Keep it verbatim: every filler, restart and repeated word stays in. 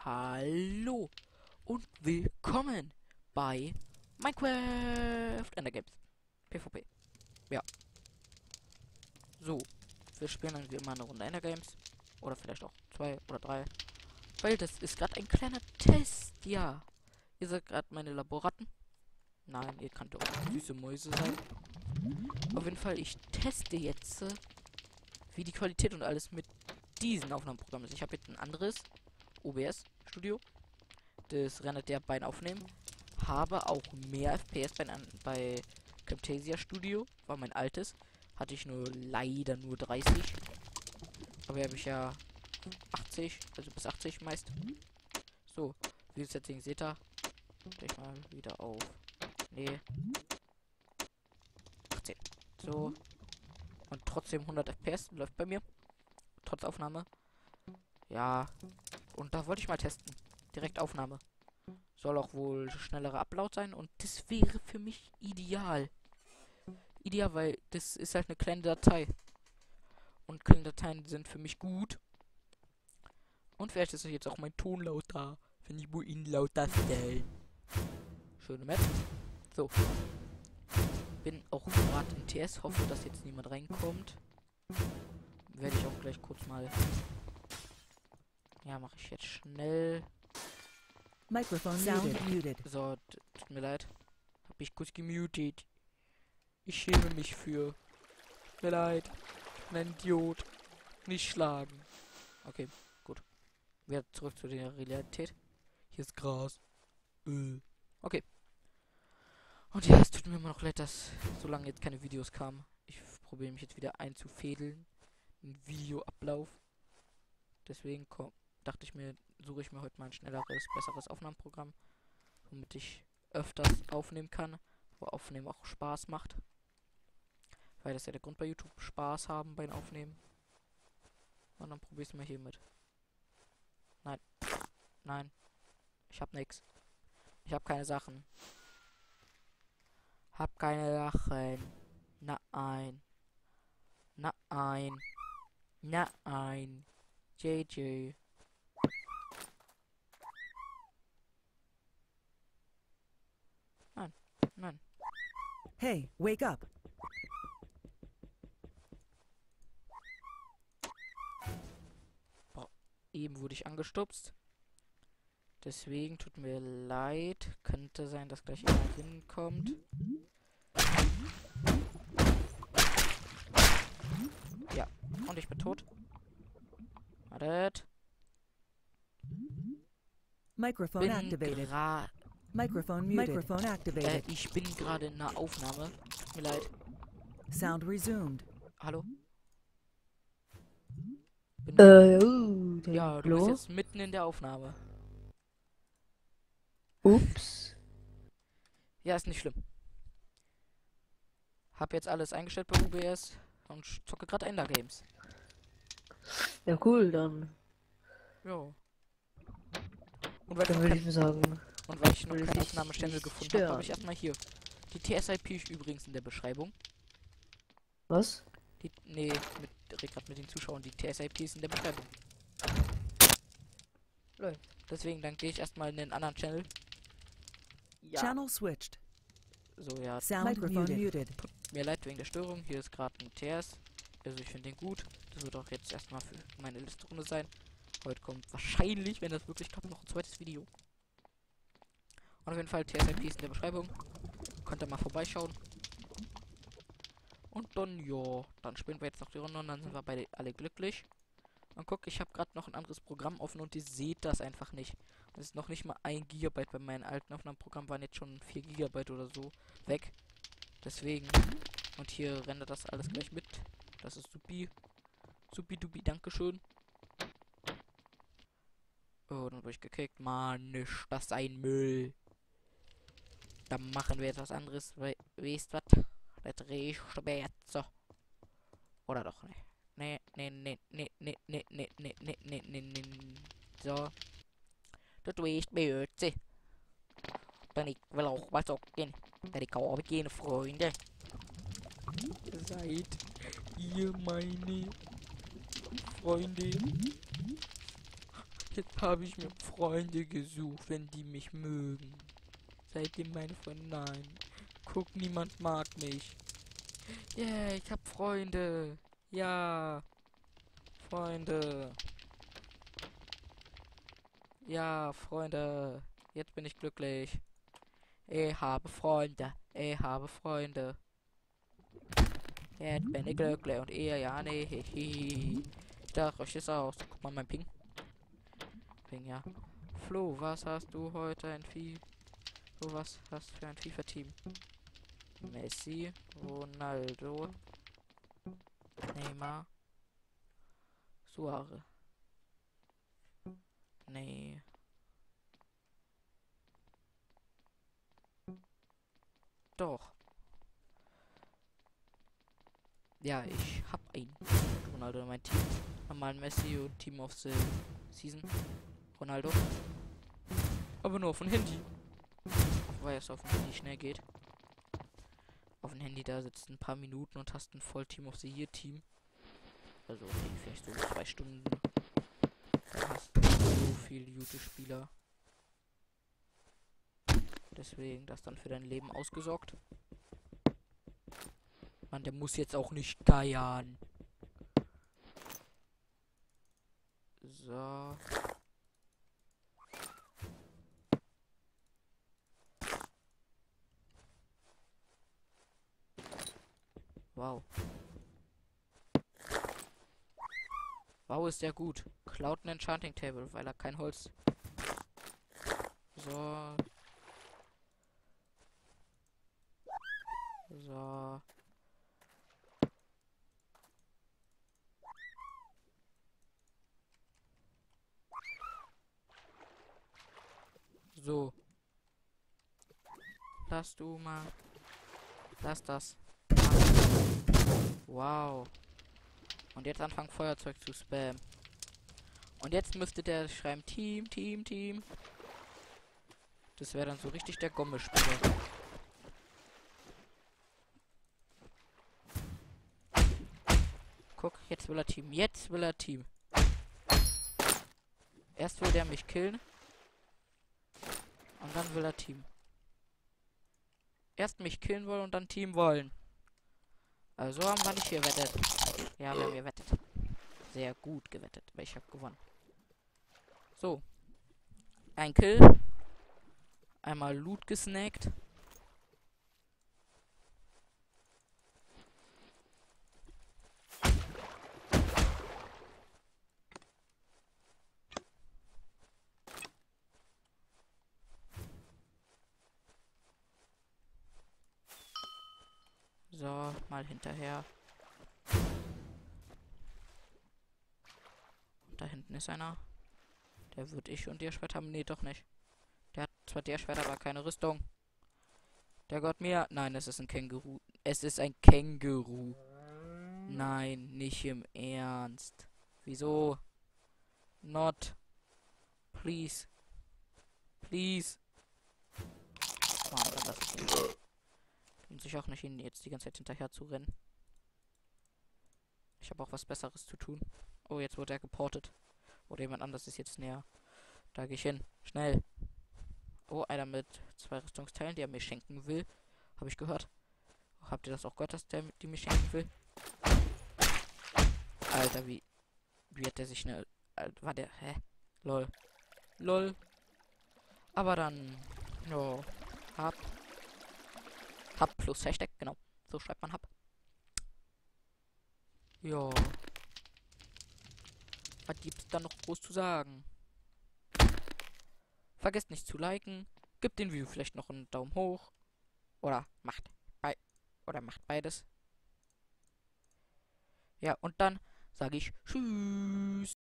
Hallo und willkommen bei Minecraft Endergames PvP. Ja. So, wir spielen dann wie immer eine Runde Endergames. Oder vielleicht auch zwei oder drei. Weil das ist gerade ein kleiner Test, ja. Ihr seid gerade meine Laboraten. Nein, ihr könnt auch süße Mäuse sein. Auf jeden Fall, ich teste jetzt, äh, wie die Qualität und alles mit diesen Aufnahmeprogrammen ist. Ich habe jetzt ein anderes O B S Studio. Das rendert der beim Aufnehmen. Habe auch mehr F P S bei, bei Camtasia Studio. War mein altes. Hatte ich nur leider nur dreißig. Aber hier habe ich ja achtzig, also bis achtzig meist. So, wie das Setting seht ihr. Gleich mal wieder auf. Nee. achtzehn. So. Und trotzdem hundert F P S läuft bei mir. Trotz Aufnahme. Ja. Und da wollte ich mal testen. Direkt Aufnahme. Soll auch wohl schnellerer Upload sein. Und das wäre für mich ideal. Ideal, weil das ist halt eine kleine Datei. Und kleine Dateien sind für mich gut. Und vielleicht ist jetzt auch mein Ton lauter. Wenn ich wohl ihn lauter stellen. Schöne Map. So. Bin auch gerade in T S. Hoffe, dass jetzt niemand reinkommt. Werde ich auch gleich kurz mal. Ja, mache ich jetzt schnell. Microphone sound muted. So, tut mir leid. Hab ich kurz gemutet. Ich schäme mich für. Tut mir leid. Ich bin ein Idiot. Nicht schlagen. Okay, gut. Wieder zurück zu der Realität. Hier ist Gras. Öl. Okay. Und ja, es tut mir immer noch leid, dass so lange jetzt keine Videos kamen. Ich probiere mich jetzt wieder einzufädeln. Ein Videoablauf. Deswegen komm, dachte ich mir, suche ich mir heute mal ein schnelleres, besseres Aufnahmeprogramm, womit ich öfters aufnehmen kann, wo Aufnehmen auch Spaß macht. Weil das ja der Grund bei YouTube, Spaß haben beim Aufnehmen. Und dann probiere ich es mal hier mit. Nein. Nein. Ich hab nix. Ich hab keine Sachen. Hab keine Sachen. Nein. Nein. Nein. J J. Nein. Nein. Hey, wake up. Boah, eben wurde ich angestupst. Deswegen tut mir leid. Könnte sein, dass gleich jemand hinkommt. Ja, und ich bin tot. Wartet. Microphone Bin activated. gra Microphone muted. Microphone äh, activated. ich bin gerade in einer Aufnahme. Tut mir leid. Sound resumed. Hallo? Bin Äh, uh, ja, du hallo? bist jetzt mitten in der Aufnahme. Ups. Ja, ist nicht schlimm. Hab jetzt alles eingestellt bei O B S und zocke gerade Ender Games. Ja, cool, dann. Ja. Und weil, Dann ich würde noch ich mal sagen. kein, und weil ich noch will keinen ich Aufnahmestempel nicht gefunden habe, stören. habe ich erstmal hier. Die T S I P ist übrigens in der Beschreibung. Was? Die, nee, mit, red grad mit den Zuschauern. Die T S I P ist in der Beschreibung. Läuft. Deswegen dann gehe ich erstmal in den anderen Channel. Ja. Channel switched. So, ja, Sound Microphone muted. tut mir leid wegen der Störung. Hier ist gerade ein T S. Also ich finde den gut. Das wird auch jetzt erstmal für meine letzte Runde sein. Heute kommt wahrscheinlich, wenn das wirklich klappt, noch ein zweites Video. Und auf jeden Fall T S I P ist in der Beschreibung. Könnt ihr mal vorbeischauen. Und dann, ja, dann spielen wir jetzt noch die Runde und dann sind wir beide alle glücklich. Und guck, ich habe gerade noch ein anderes Programm offen und ihr seht das einfach nicht. Es ist noch nicht mal ein Gigabyte. Bei meinen alten Aufnahmeprogrammen waren jetzt schon vier Gigabyte oder so weg. Deswegen. Und hier rendert das alles gleich mit. Das ist supi. Supi dupi, dankeschön. Oh, dann wurde ich gekickt. Mann, ist das ein Müll. Dann machen wir jetzt was anderes. We weißt was? Das riecht so. Oder doch nicht. Nee, nee, nee, nee, nee, nee, nee, nee, nee, nee, nee, nee. So. Das riecht mir jetzt. Dann ich will auch was sagen. Dann ich auch gehen, Freunde. Seid ihr meine Freunde? Jetzt habe ich mir Freunde gesucht, wenn die mich mögen. Seitdem meine Freunde, nein. Guck, niemand mag mich. Yeah, ich hab Freunde. Ja. Freunde. Ja, Freunde. Jetzt bin ich glücklich. Ich habe Freunde. Ich habe Freunde. Jetzt bin ich glücklich und ihr ja nicht. Ich dachte euch das aus. Guck mal mein Ping. Ping, ja. Flo, was hast du heute ein Vieh? Flo, was hast du für ein FIFA-Team? Messi, Ronaldo, Neymar, Suarez. Nee. Doch. Ja, ich hab einen. Ronaldo, mein Team. Normal Messi und Team of the Season. Ronaldo. Aber nur auf dem Handy. Weil es auf dem Handy schnell geht. Auf dem Handy, da sitzt ein paar Minuten und hast ein voll Team of the Year Team. Also nee, vielleicht so zwei Stunden. Dann hast du so viele gute Spieler. Deswegen, das dann für dein Leben ausgesorgt. Man, der muss jetzt auch nicht geiern. So. Wow. Wow, ist der gut. Klaut ein Enchanting Table, weil er kein Holz. So. So. So. Lass du mal. Lass das. Wow. Und jetzt anfangen Feuerzeug zu spammen. Und jetzt müsste der schreiben Team, Team, Team. Das wäre dann so richtig der Gomme-Spieler. Guck, jetzt will er Team. Jetzt will er Team. Erst will der mich killen. Und dann will er Team. Erst mich killen wollen und dann Team wollen. Also haben wir nicht gewettet. Ja, wir haben gewettet. Sehr gut gewettet, weil ich habe gewonnen. So. Ein Kill. Einmal Loot gesnackt. So, mal hinterher. Und da hinten ist einer. Der wird ich und ihr Schwert haben. Nee, doch nicht. Der hat zwar der Schwert, aber keine Rüstung. Der Gott mir. Nein, es ist ein Känguru. Es ist ein Känguru. Nein, nicht im Ernst. Wieso? Not. Please. Please. Mann, dann lass ich ihn. Lohnt sich auch nicht, ihn jetzt die ganze Zeit hinterher zu rennen. Ich habe auch was Besseres zu tun. Oh, jetzt wurde er geportet. Oder jemand anderes ist jetzt näher. Da gehe ich hin. Schnell. Oh, einer mit zwei Rüstungsteilen, der mir schenken will. Habe ich gehört. Habt ihr das auch gehört, dass der die mir schenken will? Alter, wie... Wie hat der sich eine... Alter, war der... Hä? Lol. Lol. Aber dann... Jo. Hab. Hab plus Hashtag, genau. So schreibt man Hab. Ja. Was gibt's da noch groß zu sagen? Vergesst nicht zu liken. Gebt den Video vielleicht noch einen Daumen hoch. Oder macht bei oder macht beides. Ja, und dann sage ich Tschüss.